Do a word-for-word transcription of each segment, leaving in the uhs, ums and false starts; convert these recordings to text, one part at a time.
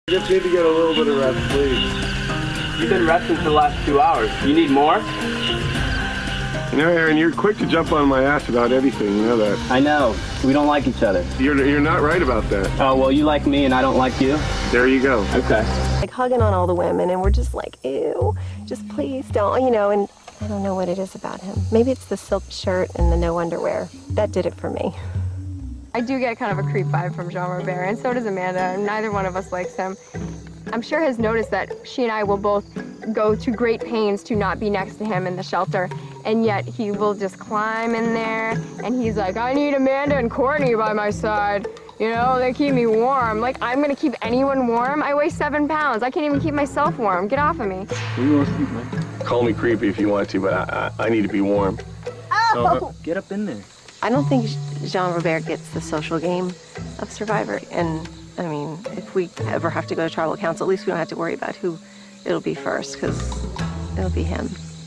You just need to get a little bit of rest, please. You've been resting for the last two hours. You need more? You know, Aaron, you're quick to jump on my ass about anything, you know that. I know. We don't like each other. You're, you're not right about that. Oh, well, you like me and I don't like you? There you go. Okay. Like hugging on all the women, and we're just like, ew, just please don't, you know, and I don't know what it is about him. Maybe it's the silk shirt and the no underwear. That did it for me. I do get kind of a creep vibe from Jean Robert, and so does Amanda, and neither one of us likes him. I'm sure has noticed that she and I will both go to great pains to not be next to him in the shelter, and yet he will just climb in there, and he's like, I need Amanda and Courtney by my side. You know, they keep me warm. Like, I'm gonna keep anyone warm? I weigh seven pounds. I can't even keep myself warm. Get off of me. What do you want to sleep, man? Call me creepy if you want to, but I, I, I need to be warm. Oh! So, uh, get up in there. I don't think Jean Robert gets the social game of Survivor, and I mean, if we ever have to go to tribal council, at least we don't have to worry about who it'll be first, because it'll be him.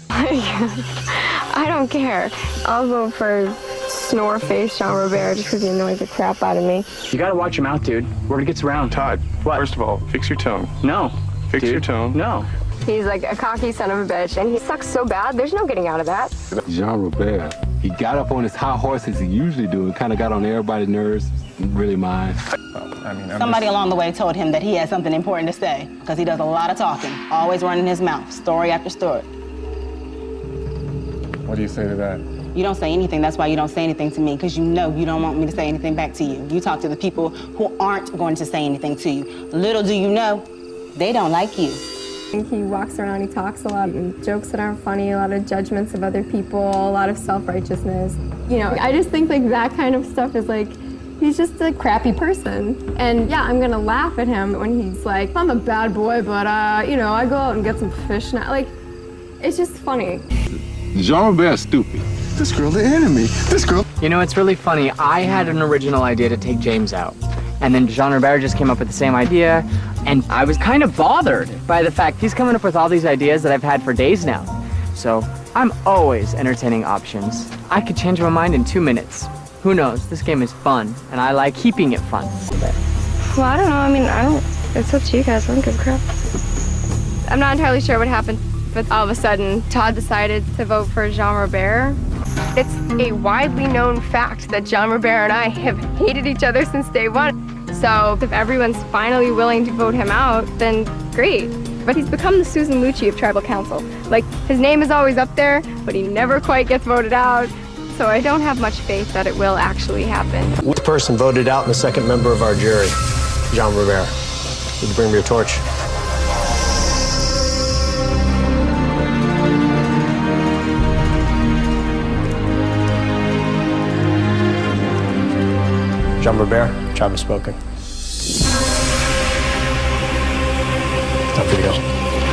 I don't care. I'll vote for snore face Jean Robert just because he annoys the crap out of me. You gotta watch him out, dude. Word gets around. Todd, what? First of all, fix your tone. No. Fix dude. your tone. No. He's like a cocky son of a bitch, and he sucks so bad, there's no getting out of that. Jean Robert, he got up on his high horse as he usually do and kind of got on everybody's nerves, really mine. I mean, I'm Somebody just... along the way told him that he had something important to say, because he does a lot of talking, always running his mouth, story after story. What do you say to that? You don't say anything, that's why you don't say anything to me, because you know you don't want me to say anything back to you. You talk to the people who aren't going to say anything to you. Little do you know, they don't like you. He walks around, he talks a lot, and jokes that aren't funny, a lot of judgments of other people, a lot of self-righteousness. You know, I just think like that kind of stuff is like, he's just a crappy person. And yeah, I'm gonna laugh at him when he's like, I'm a bad boy, but uh, you know, I go out and get some fish now. Like, it's just funny. Jean Robert's stupid. This girl, the enemy. This girl. You know, it's really funny. I had an original idea to take James out. And then Jean Robert just came up with the same idea. And I was kind of bothered by the fact he's coming up with all these ideas that I've had for days now. So I'm always entertaining options. I could change my mind in two minutes. Who knows? This game is fun, and I like keeping it fun. Well, I don't know. I mean, I don't, it's up to you guys. I don't give a crap. I'm not entirely sure what happened, but all of a sudden, Todd decided to vote for Jean Robert. It's a widely known fact that Jean Robert and I have hated each other since day one. So if everyone's finally willing to vote him out, then great. But he's become the Susan Lucci of tribal council. Like, his name is always up there, but he never quite gets voted out. So I don't have much faith that it will actually happen. Which person voted out the second member of our jury? Jean Robert. Would you bring me your torch? Jean Robert, tribe has spoken. Time for you to go.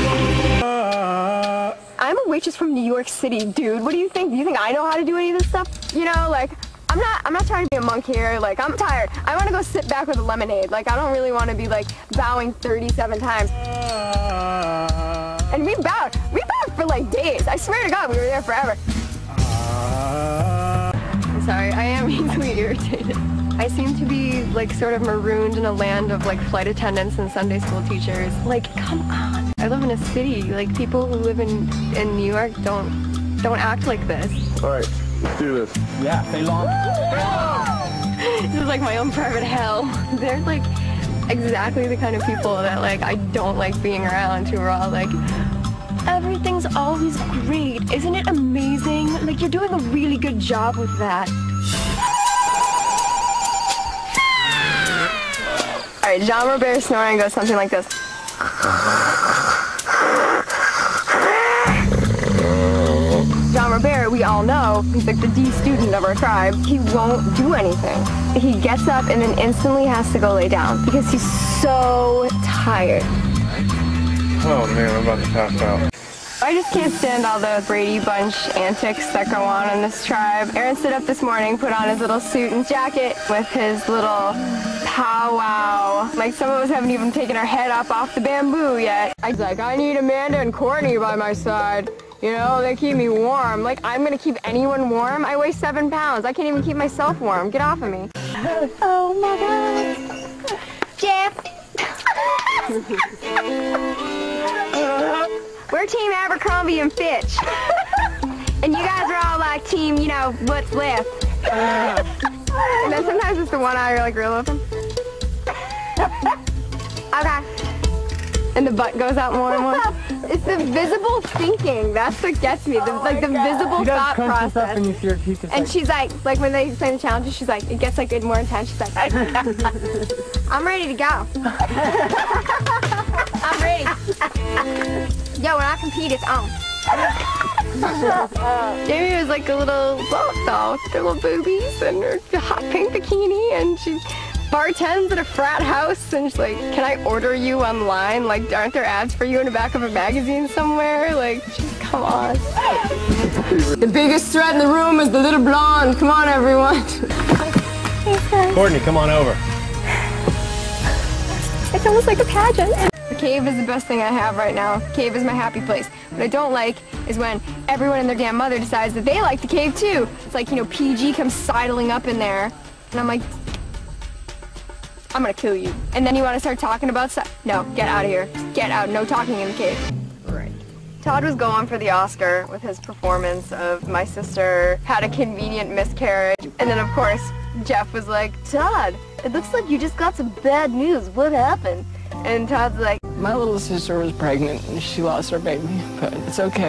I'm a waitress from New York City, dude. What do you think? Do you think I know how to do any of this stuff? You know, like, I'm not I'm not trying to be a monk here. Like, I'm tired. I want to go sit back with a lemonade. Like, I don't really want to be, like, bowing thirty-seven times. And we bowed. We bowed for, like, days. I swear to God, we were there forever. I'm sorry. I am easily irritated. I seem to be, like, sort of marooned in a land of, like, flight attendants and Sunday school teachers. Like, come on. I live in a city. Like, people who live in, in New York don't don't act like this. All right, let's do this. Yeah, stay long. This is like my own private hell. They're, like, exactly the kind of people that, like, I don't like being around, who are all like, everything's always great. Isn't it amazing? Like, you're doing a really good job with that. All right, Jean Robert snoring goes something like this. Jean Robert, we all know, he's like the D student of our tribe. He won't do anything. He gets up and then instantly has to go lay down because he's so tired. Oh man, I'm about to pass out. I just can't stand all the Brady Bunch antics that go on in this tribe. Aaron stood up this morning, put on his little suit and jacket with his little powwow. Like, some of us haven't even taken our head up off the bamboo yet. I was like, I need Amanda and Courtney by my side. You know, they keep me warm. Like, I'm gonna keep anyone warm? I weigh seven pounds. I can't even keep myself warm. Get off of me. Oh my God. Jeff. We're Team Abercrombie and Fitch. And you guys are all like team, you know, what's left. And then sometimes it's the one eye you're like real open. Okay. And the butt goes out more and more. It's the visible thinking. That's what gets me. The, like the visible thought process. And, you see her teeth, and she's like, like when they explain the challenges, she's like, it gets like more intense. She's like, I'm ready to go. I'm ready. Yo, when I compete, it's on. Jamie was like a little soft doll with her little boobies and her hot pink bikini, and she bartends at a frat house, and she's like, can I order you online? Like, aren't there ads for you in the back of a magazine somewhere? Like, just come on. The biggest threat in the room is the little blonde. Come on, everyone. Courtney, come on over. It's almost like a pageant. The cave is the best thing I have right now. The cave is my happy place. What I don't like is when everyone and their damn mother decides that they like the cave too. It's like, you know, P G comes sidling up in there, and I'm like, I'm gonna kill you. And then you want to start talking about stuff? No, get out of here. Get out. No talking in the cave. Right. Todd was going for the Oscar with his performance of My Sister Had a Convenient Miscarriage. And then, of course, Jeff was like, Todd, it looks like you just got some bad news. What happened? And Todd's like, my little sister was pregnant and she lost her baby, but it's okay.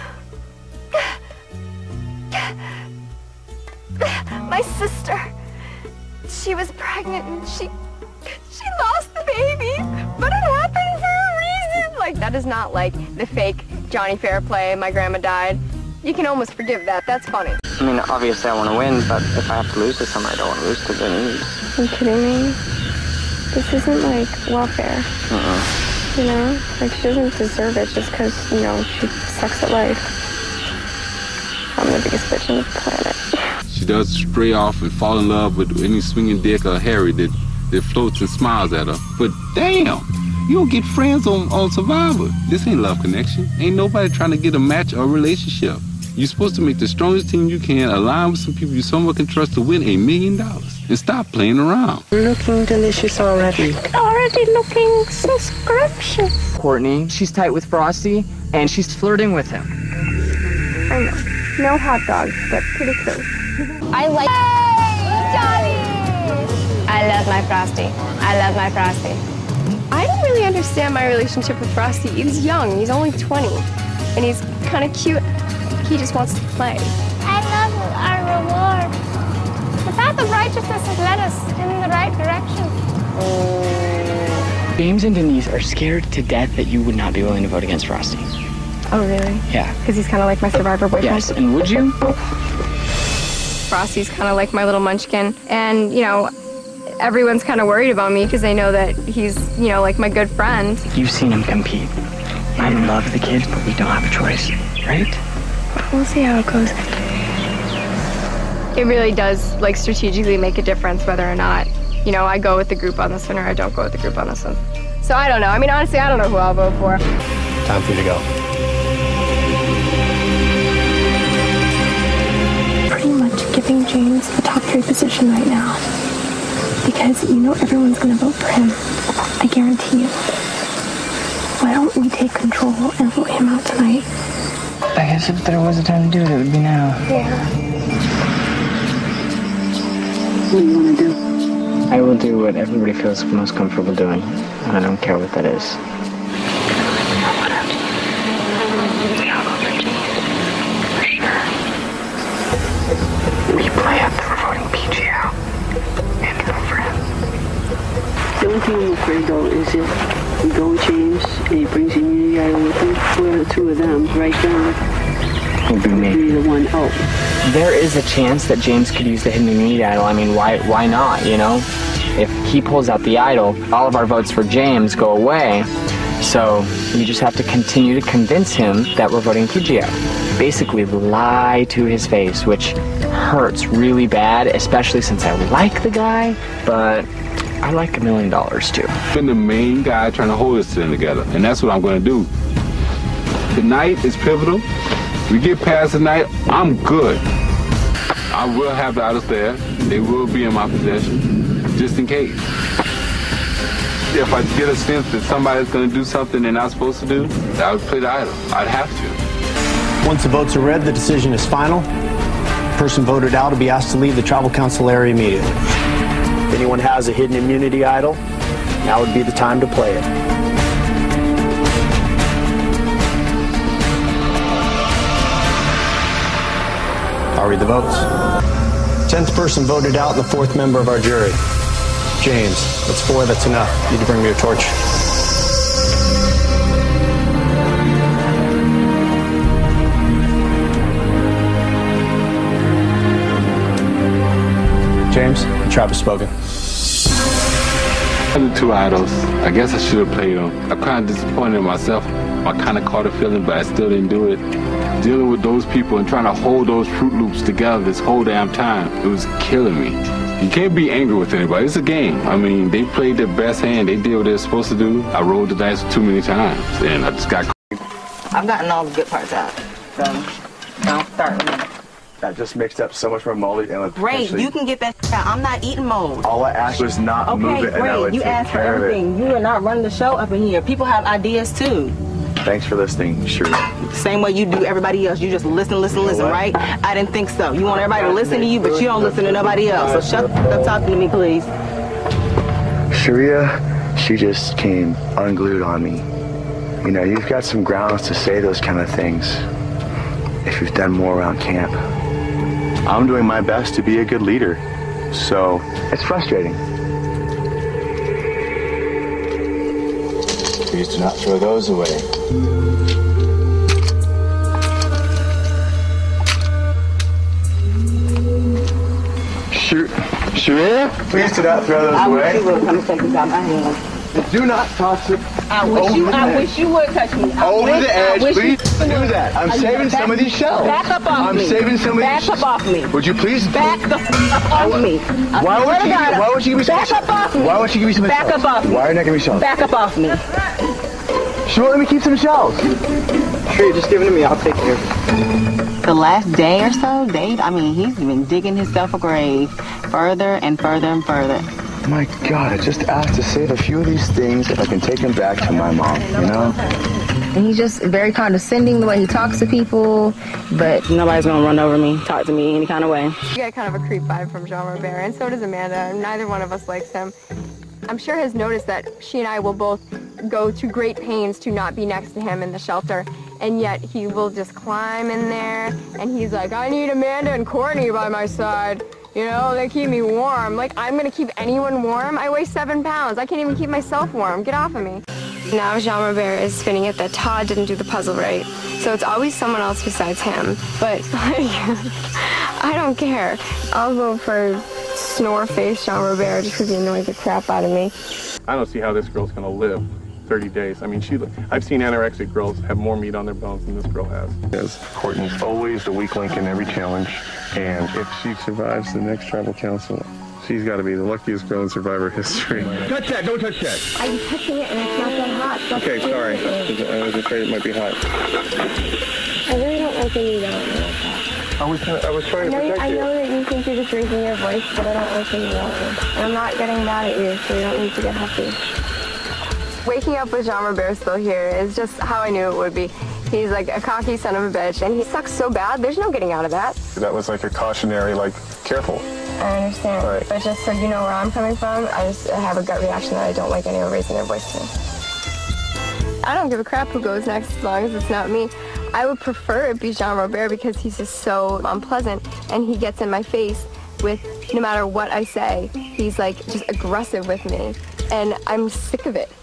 My sister, she was pregnant and she, she lost the baby, but it happened for a reason. Like, that is not like the fake Johnny Fairplay, my grandma died. You can almost forgive that. That's funny. I mean, obviously I want to win, but if I have to lose to someone, I don't want to lose to Denise. Are you kidding me? This isn't like welfare. Uh-uh. You know? Like, she doesn't deserve it just because, you know, she sucks at life. I'm the biggest bitch on the planet. She does stray off and fall in love with any swinging dick or Harry that, that floats and smiles at her. But damn, you don't get friends on, on Survivor. This ain't Love Connection. Ain't nobody trying to get a match or a relationship. You're supposed to make the strongest team you can, align with some people you somewhat can trust to win a million dollars. And stop playing around. Looking delicious already. Already looking so scrumptious. Courtney, she's tight with Frosty, and she's flirting with him. I know. No hot dogs, but pretty close. I like. Hey, Johnny! I love my Frosty. I love my Frosty. I don't really understand my relationship with Frosty. He's young. He's only twenty. And he's kind of cute. He just wants to play. I love our reward. The path of righteousness has led us in the right direction. James and Denise are scared to death that you would not be willing to vote against Frosty. Oh, really? Yeah. Because he's kind of like my survivor boyfriend? Yes, and would you? Frosty's kind of like my little munchkin. And, you know, everyone's kind of worried about me because they know that he's, you know, like my good friend. You've seen him compete. I love the kids, but we don't have a choice, right? We'll see how it goes. It really does, like, strategically make a difference whether or not, you know, I go with the group on this one or I don't go with the group on this one. So I don't know. I mean, honestly, I don't know who I'll vote for. Time for you to go. Pretty much giving James the top three position right now. Because you know everyone's going to vote for him. I guarantee you. Why don't we take control and vote him out tonight? I guess if there was a time to do it, it would be now. Yeah. What do you want to do? I will do what everybody feels most comfortable doing. And I don't care what that is. We play up that we're voting P G out. And no friends. The only thing I'm afraid though is if we go with James and he brings the immunity idol with him, who are the two of them right now would be me. Be the one out. There is a chance that James could use the hidden immunity idol. I mean, why why not, you know? If he pulls out the idol, all of our votes for James go away. So you just have to continue to convince him that we're voting P G out. Basically lie to his face, which hurts really bad, especially since I like the guy, but I like a million dollars too. I've been the main guy trying to hold this thing together, and that's what I'm going to do. Tonight is pivotal. We get past tonight, I'm good. I will have the idols there. They will be in my possession, just in case. If I get a sense that somebody's going to do something they're not supposed to do, I would play the idol. I'd have to. Once the votes are read, the decision is final. The person voted out will be asked to leave the tribal council area immediately. If anyone has a hidden immunity idol, now would be the time to play it. I'll read the votes. Tenth person voted out and the fourth member of our jury. James, that's four, that's enough. You need to bring me a torch. James, the tribe has spoken. The two idols, I guess I should have played them. I'm kind of disappointed in myself. I kind of caught a feeling, but I still didn't do it. Dealing with those people and trying to hold those Fruit Loops together this whole damn time, it was killing me. You can't be angry with anybody. It's a game. I mean, they played their best hand. They did what they're supposed to do. I rolled the dice too many times, and I just got. I've gotten all the good parts out, so don't start with me. That just mixed up so much more mold and Great, you can get that out. I'm not eating mold. All I asked was not okay, move it, and I would great. You take asked for care of everything. it. You are not running the show up in here. People have ideas too. Thanks for listening, sure. Same way you do everybody else. You just listen, listen, listen, right? I didn't think so. You want everybody to listen to you, but you don't listen to nobody else. So shut up talking to me, please. Sharia, she just came unglued on me. You know, you've got some grounds to say those kind of things if you've done more around camp. I'm doing my best to be a good leader, so it's frustrating. Please do not throw those away. Shoot, Sharia, please do not throw those I away. wish you would come take this out my hand. Do not toss it. I wish you. I wish you would touch me. I Over wish, the edge, I please do that. I'm saving some of these shells. Back up off I'm me. saving some of back these. Back up off me. Would you please back the f off me? Why would you? God, Why would you give me some? Back up off me. Why would you give me some? Back shells? up off me. Why are you not giving me shells? Back up off me. She won't let me keep some shells. Sure, just give it to me. I'll take care of it. The last day or so, Dave, I mean, he's been digging himself a grave further and further and further. My God, I just asked to save a few of these things if I can take them back to my mom, you know? And he's just very condescending the way he talks to people, but nobody's gonna run over me, talk to me any kind of way. You get kind of a creep vibe from Jean Robert, and so does Amanda. Neither one of us likes him. I'm sure has noticed that she and I will both go to great pains to not be next to him in the shelter, and yet he will just climb in there, and he's like, I need Amanda and Courtney by my side. You know, they keep me warm. Like, I'm gonna keep anyone warm? I weigh seven pounds. I can't even keep myself warm. Get off of me. Now Jean Robert is spinning it that Todd didn't do the puzzle right. So it's always someone else besides him. But, like, I don't care. I'll vote for snore face Jean Robert just because he annoys the crap out of me. I don't see how this girl's gonna live thirty days. I mean, she. I've seen anorexic girls have more meat on their bones than this girl has. Yes, Courtney's always the weak link in every challenge, and if she survives the next tribal council, she's got to be the luckiest girl in Survivor history. Touch that! Don't touch that! I'm touching it and it's not that hot. That's Okay, sorry. I was afraid it might be hot. I really don't like when you yell at me like that. I was, I was trying to I know, protect I you. know that you think you're just raising your voice, but I don't like when you yell at me. And I'm not getting mad at you, so you don't need to get huffy. Waking up with Jean Robert still here is just how I knew it would be. He's like a cocky son of a bitch, and he sucks so bad, there's no getting out of that. That was like a cautionary, like, careful. I understand, Right. but just so you know where I'm coming from, I just have a gut reaction that I don't like anyone raising their voice to me. I don't give a crap who goes next as long as it's not me. I would prefer it be Jean Robert because he's just so unpleasant, and he gets in my face with no matter what I say. He's like just aggressive with me, and I'm sick of it.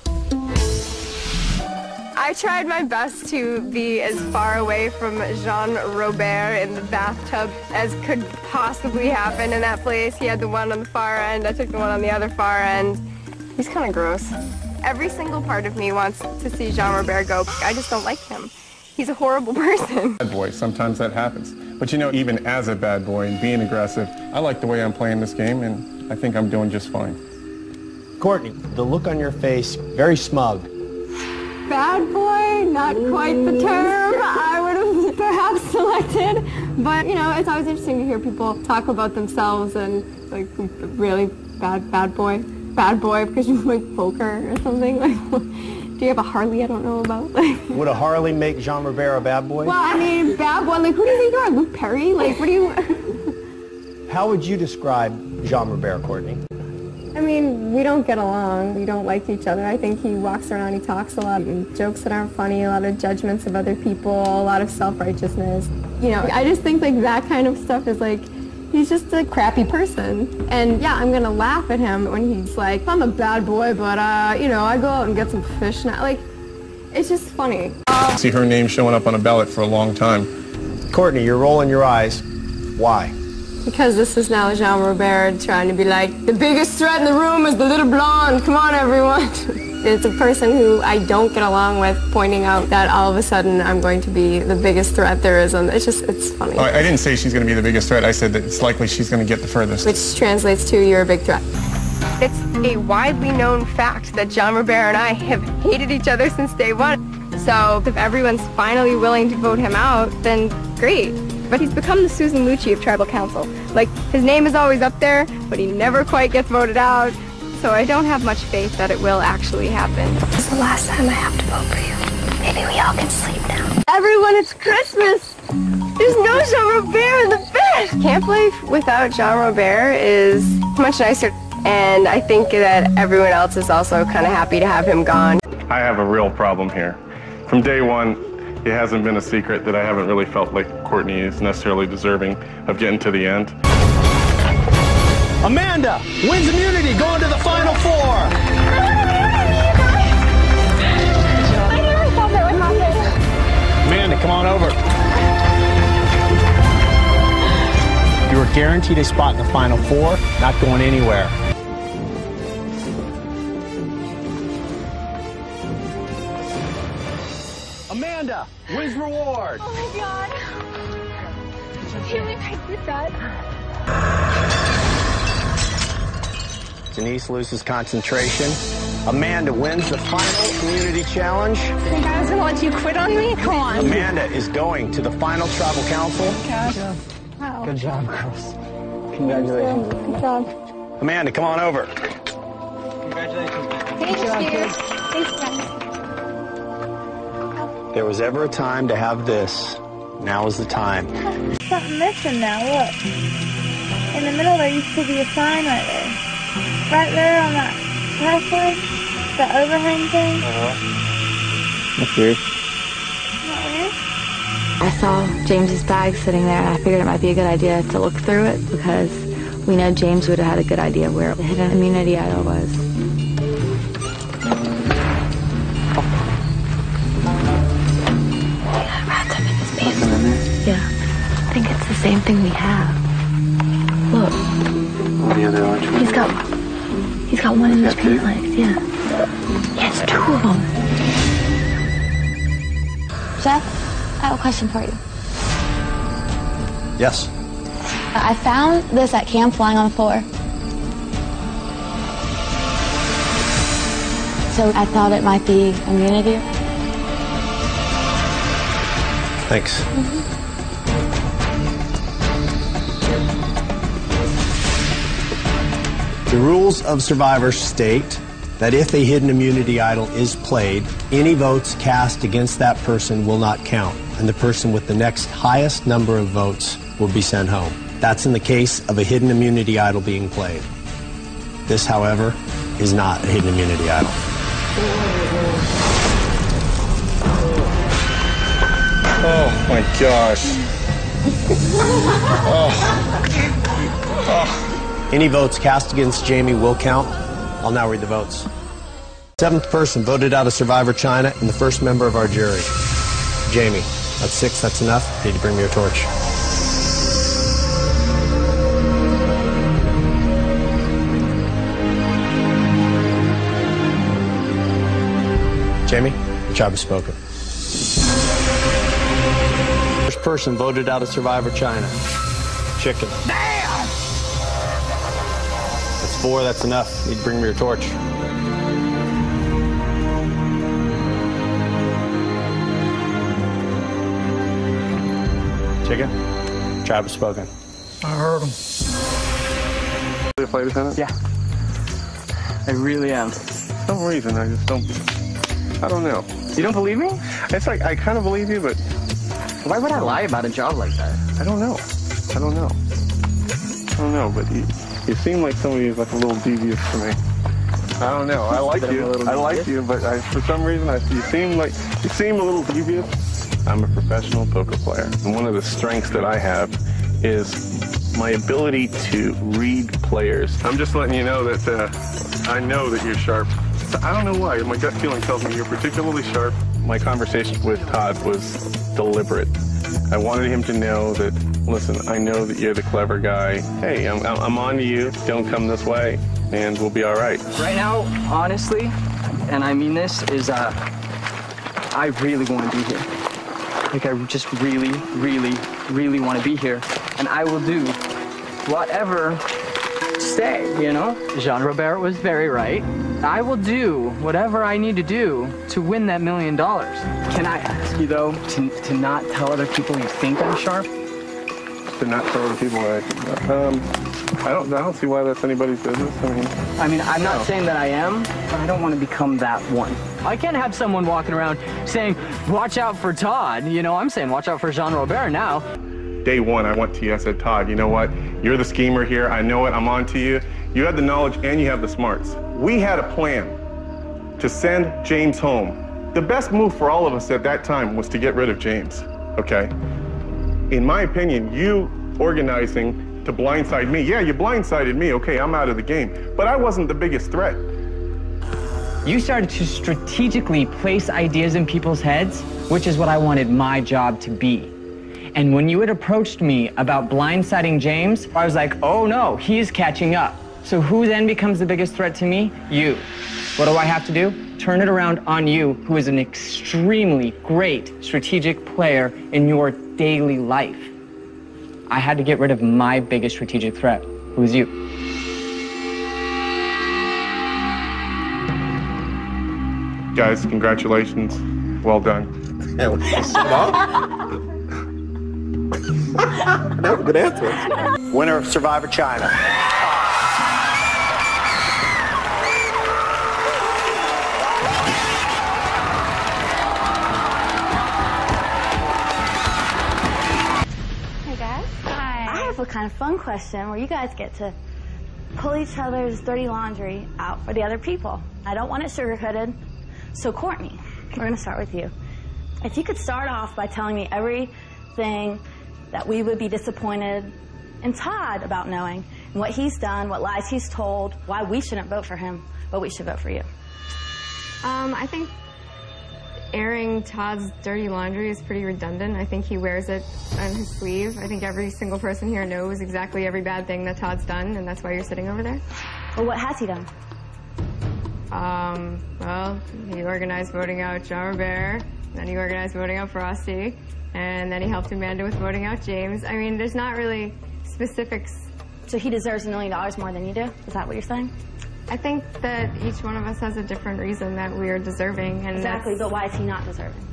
I tried my best to be as far away from Jean Robert in the bathtub as could possibly happen in that place. He had the one on the far end, I took the one on the other far end. He's kind of gross. Every single part of me wants to see Jean Robert go. I just don't like him. He's a horrible person. Bad boy, sometimes that happens. But you know, even as a bad boy and being aggressive, I like the way I'm playing this game, and I think I'm doing just fine. Courtney, the look on your face, very smug. Bad boy, not quite the term I would have perhaps selected. But, you know, it's always interesting to hear people talk about themselves and, like, really bad, bad boy. bad boy because you like poker or something? Like, do you have a Harley I don't know about? Would a Harley make Jean Robert a bad boy? Well, I mean, bad boy, like, who do you think you are? Luke Perry? Like, what do you... How would you describe Jean Robert, Courtney? I mean, we don't get along. We don't like each other. I think he walks around, he talks a lot, and jokes that aren't funny, a lot of judgments of other people, a lot of self-righteousness. You know, I just think, like, that kind of stuff is, like, he's just a crappy person. And, yeah, I'm going to laugh at him when he's like, I'm a bad boy, but, uh, you know, I go out and get some fish now. Like, it's just funny. I see her name showing up on a ballot for a long time. Courtney, you're rolling your eyes. Why? Because this is now Jean Robert trying to be like, the biggest threat in the room is the little blonde. Come on, everyone. It's a person who I don't get along with pointing out that all of a sudden I'm going to be the biggest threat there is. And it's just, it's funny. I, I didn't say she's going to be the biggest threat. I said that it's likely she's going to get the furthest. Which translates to you're a big threat. It's a widely known fact that Jean Robert and I have hated each other since day one. So if everyone's finally willing to vote him out, then great. But he's become the Susan Lucci of tribal council. Like, his name is always up there, but he never quite gets voted out. So I don't have much faith that it will actually happen. This is the last time I have to vote for you. Maybe we all can sleep now. Everyone, it's Christmas! There's no Jean Robert in the bed! Camp life without Jean Robert is much nicer. And I think that everyone else is also kind of happy to have him gone. I have a real problem here. From day one, it hasn't been a secret that I haven't really felt like Courtney is necessarily deserving of getting to the end. Amanda wins immunity, going to the final four. I never thought that would happen. Amanda, come on over. You are guaranteed a spot in the final four, not going anywhere. Amanda wins reward. Oh my god. Can we make this up? Denise loses concentration. Amanda wins the final community challenge. You think I was gonna let you quit on me? Come on. Amanda is going to the final tribal council. Gosh. Wow. Good job, girls. Congratulations. Good job. Amanda, come on over. Congratulations. Thank you. Thanks, guys. There was ever a time to have this. Now is the time. There's something missing now, look. In the middle there used to be a sign right there. Right there on that pathway, the overhang thing. Uh-huh. That's weird. I saw James's bag sitting there and I figured it might be a good idea to look through it because we know James would have had a good idea where the hidden immunity idol was. Yeah, I think it's the same thing we have. Look. Any other orange? He's got, he's got one in his pant legs, yeah. Yes, two of them. Jeff, I have a question for you. Yes. I found this at camp lying on the floor. So I thought it might be immunity. Thanks. Mm-hmm. The rules of Survivor state that if a hidden immunity idol is played, any votes cast against that person will not count, and the person with the next highest number of votes will be sent home. That's in the case of a hidden immunity idol being played. This, however, is not a hidden immunity idol. Oh my gosh. Oh. Oh. Any votes cast against Jamie will count. I'll now read the votes. Seventh person voted out of Survivor China and the first member of our jury. Jamie. That's six, that's enough. You need to bring me your torch. Jamie, your job is spoken. First person voted out of Survivor China. Chicken. Damn! That's four, that's enough. You need to bring me your torch. Chicken, job is spoken. I heard him. The flight attendant? Yeah. I really am. For some reason, I just don't, I don't know. You don't believe me? It's like, I kind of believe you, but... Why would I lie about a job like that? I don't know. I don't know. I don't know, but you, you seem like somebody who's like a little devious to me. I don't know. I like you. I like you, but I, for some reason, I, you seem like, you seem a little devious. I'm a professional poker player, and one of the strengths that I have is my ability to read players. I'm just letting you know that uh, I know that you're sharp. I don't know why. My gut feeling tells me you're particularly sharp. My conversation with Todd was deliberate. I wanted him to know that, listen, I know that you're the clever guy. Hey, I'm, I'm on to you. Don't come this way, and we'll be all right. Right now, honestly, and I mean this, is uh, I really want to be here. Like, I just really, really, really want to be here. And I will do whatever to stay, you know? Jean Robert was very right. I will do whatever I need to do to win that million dollars. Can I ask you, though, to, to not tell other people you think I'm sharp? To not tell other people I, um, I don't, I don't see why that's anybody's business. I mean, I mean, I'm not no. saying that I am, but I don't want to become that one. I can't have someone walking around saying, watch out for Todd. You know, I'm saying watch out for Jean Robert now. Day one, I went to you, I said, Todd, you know what? You're the schemer here. I know it. I'm on to you. You have the knowledge and you have the smarts. We had a plan to send James home. The best move for all of us at that time was to get rid of James, okay? In my opinion, you organizing to blindside me, yeah, you blindsided me, okay, I'm out of the game, but I wasn't the biggest threat. You started to strategically place ideas in people's heads, which is what I wanted my job to be. And when you had approached me about blindsiding James, I was like, oh no, he's catching up. So who then becomes the biggest threat to me? You. What do I have to do? Turn it around on you, who is an extremely great strategic player in your daily life. I had to get rid of my biggest strategic threat, who's you. Guys, congratulations. Well done. That was a good answer. Winner of Survivor China. Hey guys. Hi. I have a kind of fun question where you guys get to pull each other's dirty laundry out for the other people. I don't want it sugar-coated. So Courtney, we're gonna start with you. If you could start off by telling me everything that we would be disappointed in Todd about knowing, and what he's done, what lies he's told, why we shouldn't vote for him, but we should vote for you. Um, I think airing Todd's dirty laundry is pretty redundant. I think he wears it on his sleeve. I think every single person here knows exactly every bad thing that Todd's done, and that's why you're sitting over there. Well, what has he done? Um, well, he organized voting out Jean Robert, then he organized voting out Frosty, and then he helped Amanda with voting out James. I mean, there's not really specifics. So he deserves a million dollars more than you do? Is that what you're saying? I think that each one of us has a different reason that we are deserving. And exactly, but why is he not deserving?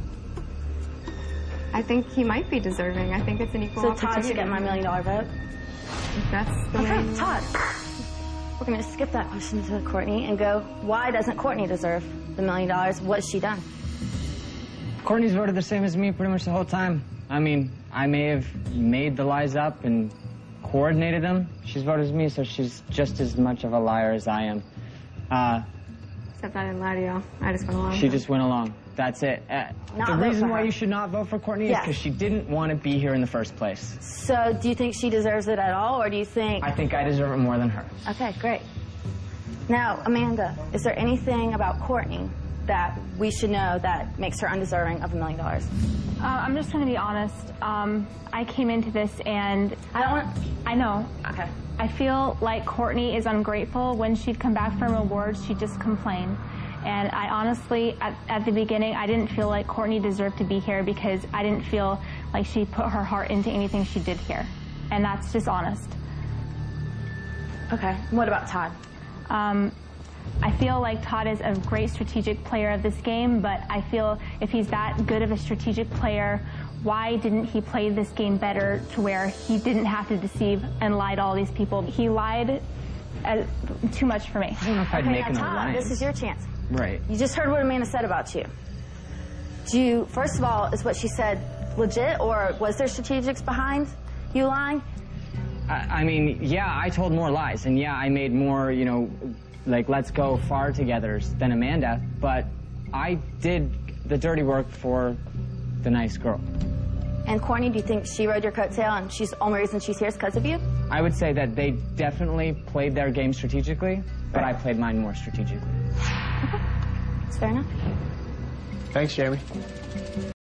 I think he might be deserving. I think it's an equal so opportunity. So Todd should get my million dollar vote? If that's the okay, way... Todd. We're going to skip that question to Courtney and go, why doesn't Courtney deserve the million dollars? What has she done? Courtney's voted the same as me pretty much the whole time. I mean, I may have made the lies up and coordinated them. She's voted as me, so she's just as much of a liar as I am. Uh, Except I didn't lie to you. I just went along. She just went along. That's it. Uh, the reason why you should not vote for Courtney yes. is because she didn't want to be here in the first place. So do you think she deserves it at all, or do you think... I think I deserve it more than her. Okay, great. Now, Amanda, is there anything about Courtney that we should know that makes her undeserving of a million dollars? Uh, I'm just going to be honest. Um, I came into this and... I don't want... I know. Okay. I feel like Courtney is ungrateful. When she'd come back from awards, she'd just complain. And I honestly, at, at the beginning, I didn't feel like Courtney deserved to be here because I didn't feel like she put her heart into anything she did here. And that's just honest. Okay. What about Todd? Um, I feel like Todd is a great strategic player of this game, but I feel if he's that good of a strategic player, why didn't he play this game better to where he didn't have to deceive and lie to all these people? He lied uh, too much for me. I don't know if I'd Okay, make now, an Todd, alliance. this is your chance. Right. You just heard what Amanda said about you. Do you, first of all, is what she said legit, or was there strategics behind you lying? I, I mean, yeah, I told more lies, and yeah, I made more, you know, like, let's go far togethers than Amanda, but I did the dirty work for the nice girl. And Courtney, do you think she rode your coattail and she's the only reason she's here is because of you? I would say that they definitely played their game strategically, but I played mine more strategically. That's fair enough. Thanks, Jamie.